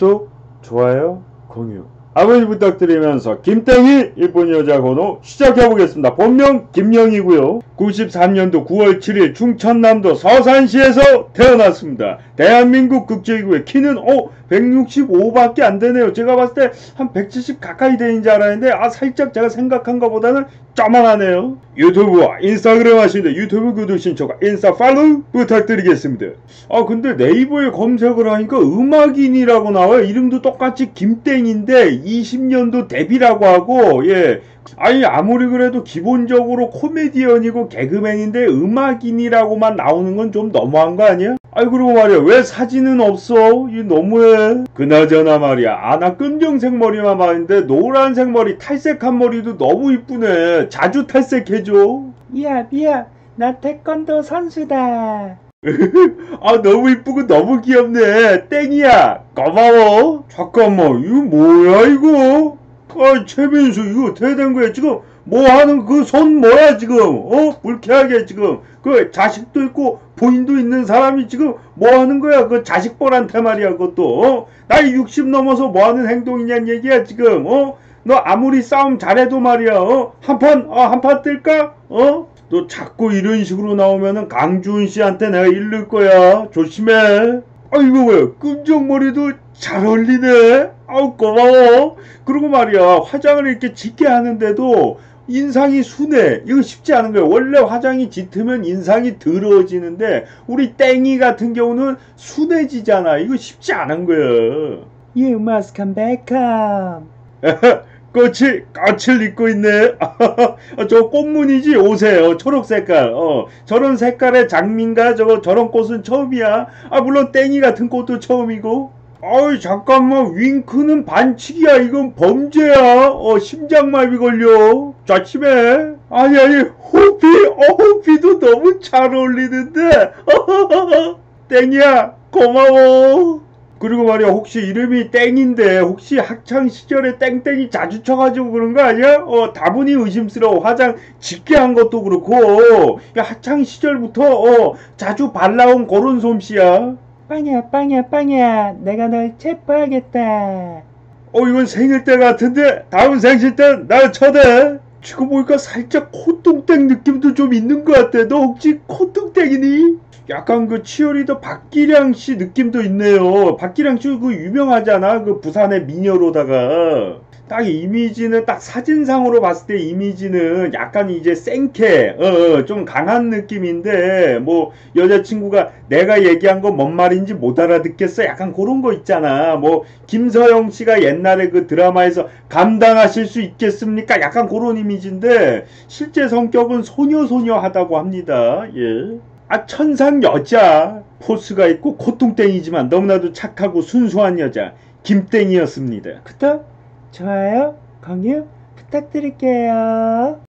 구독, 좋아요, 공유 아버지 부탁드리면서 김땡이 이쁜 여자 번호 시작해보겠습니다. 본명 김영이고요. 93년도 9월 7일 충청남도 서산시에서 태어났습니다. 대한민국 국적이고요. 키는 165밖에 안 되네요. 제가 봤을 때 한 170 가까이 되는 줄 알았는데 살짝 제가 생각한 것보다는 쪼만하네요. 유튜브와 인스타그램 하시는데 유튜브 구독 신청과 인스타 팔로우 부탁드리겠습니다. 근데 네이버에 검색을 하니까 음악인이라고 나와요. 이름도 똑같이 김땡인데 20년도 데뷔라고 하고, 아니 아무리 그래도 기본적으로 코미디언이고 개그맨인데 음악인이라고만 나오는 건 좀 너무한 거 아니야? 그리고 말이야, 왜 사진은 없어? 이 너무해. 그나저나 말이야, 나 검정색 머리만 봤는데 노란색 머리, 탈색한 머리도 너무 이쁘네. 자주 탈색해줘. 미야, 나 태권도 선수다. 너무 이쁘고 너무 귀엽네. 땡이야, 고마워. 잠깐만, 이거 뭐야 이거? 최민수, 이거 어떻게 된 거야 지금? 뭐 하는 그 손 뭐야 지금? 불쾌하게 지금 그 자식도 있고 부인도 있는 사람이 지금 뭐 하는 거야? 그 자식벌한테 말이야. 그것도 나이 60 넘어서 뭐 하는 행동이냐는 얘기야 지금. 너 아무리 싸움 잘해도 말이야. 한판 뜰까? 너 자꾸 이런 식으로 나오면은 강주은 씨한테 내가 일를 거야. 조심해. 이거 뭐야? 끔정머리도 잘 어울리네. 고마워. 그리고 말이야, 화장을 이렇게 짙게 하는데도 인상이 순해. 이거 쉽지 않은 거야. 원래 화장이 짙으면 인상이 더러워지는데 우리 땡이 같은 경우는 순해지잖아. 이거 쉽지 않은 거야. You must come back home. 꽃을 입고 있네. 저 꽃무늬지 옷에. 초록 색깔. 저런 색깔의 장미인가 저런 꽃은 처음이야. 물론 땡이 같은 꽃도 처음이고. 잠깐만, 윙크는 반칙이야. 이건 범죄야. 심장마비 걸려. 조심해. 아니 호피도 너무 잘 어울리는데. 땡이야, 고마워. 그리고 말이야, 혹시 이름이 땡인데 혹시 학창시절에 땡땡이 자주 쳐가지고 그런 거 아니야? 다분히 의심스러워. 화장 짙게 한 것도 그렇고 학창시절부터 자주 발라온 그런 솜씨야. 빵야, 내가 널 체포하겠다. 이건 생일 때 같은데 다음 생신 때 날 쳐대. 지금 보니까 살짝 콧등땡 느낌도 좀 있는 것 같아. 너 혹시 콧등땡이니? 약간 그 치어리더 박기량 씨 느낌도 있네요. 박기량 씨 그 유명하잖아. 그 부산의 미녀로다가. 딱 이미지는 딱 사진상으로 봤을 때 이미지는 약간 이제 생캐, 좀 강한 느낌인데, 뭐 여자친구가 내가 얘기한 거 뭔 말인지 못 알아듣겠어. 약간 그런 거 있잖아. 뭐 김서영 씨가 옛날에 그 드라마에서 감당하실 수 있겠습니까? 약간 그런 이미지인데 실제 성격은 소녀하다고 합니다. 천상 여자. 포스가 있고 콧등땡이지만 너무나도 착하고 순수한 여자 김땡이었습니다. 구독, 좋아요, 공유 부탁드릴게요.